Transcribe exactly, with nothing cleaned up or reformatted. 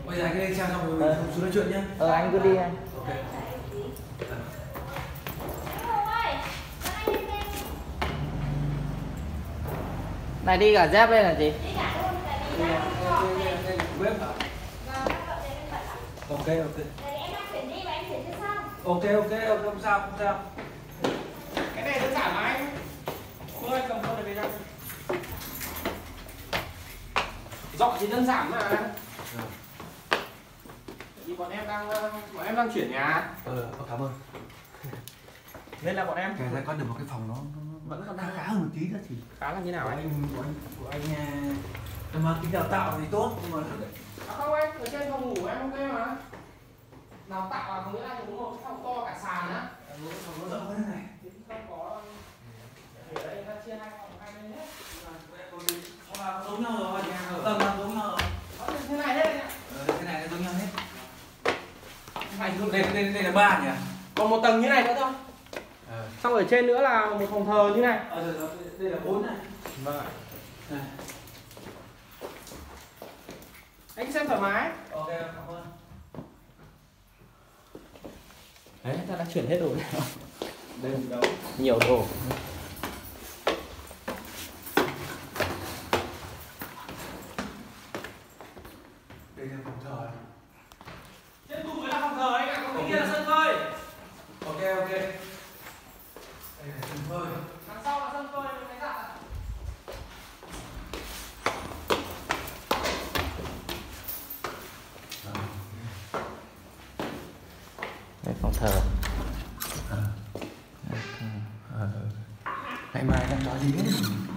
Bây giờ anh cứ lên xe xong rồi ờ. xuống nói chuyện nhá. Ờ anh cứ đi anh. Ok. Này đi cả dép lên là gì? Ok ok. Ok ok ok không sao không sao. Cái này đơn giản mà anh. Thôi cầm con này về ra. Dọn thì đơn giản mà. Thì bọn em đang bọn em đang chuyển nhà. Ờ cảm ơn. Nên là bọn em Kể ra có được một cái phòng nó, nó vẫn còn khá khá hơn một tí nữa thì khá là như nào của anh? anh của anh của anh nhưng mà cái đào tạo thì tốt nhưng mà À không anh, ở trên phòng ngủ em ok mà. Đào tạo là có nghĩa là đúng một phòng to cả sàn á. phòng nó rộng hơn thế này. Không có. Ở đây ta chia hai phòng hai bên hết. Phòng nào giống nhau rồi, tầng nào giống nhau rồi. Thế này hết anh ạ. Ờ, thế này giống nhau hết. Anh đây đây đây là ba nhỉ? Còn một tầng như này nữa thôi. Ờ. Xong ở trên nữa là một phòng thờ như này. Ờ, đây, đây là bốn này. Vâng ạ. Này. Anh xem thoải mái. Ok, cảm ơn. Đấy, ta đã chuyển hết đồ rồi. Đây là đâu? Nhiều đồ. Đây là phòng thờ. Trên tủ là phòng thờ anh ạ, còn bên kia là sân phơi. Ok ok. Đây là sân phơi. Đằng sau là sân phơi với cái giặt ạ. Đây phòng thờ. Ngày mai đang nói gì hết?